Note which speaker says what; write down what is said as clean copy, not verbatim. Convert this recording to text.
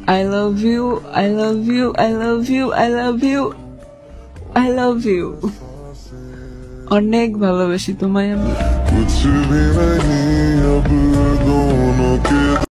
Speaker 1: I love you, I love you, I love you, I love you, I love you. অনেক ভালোবাসি তোমায় আমি।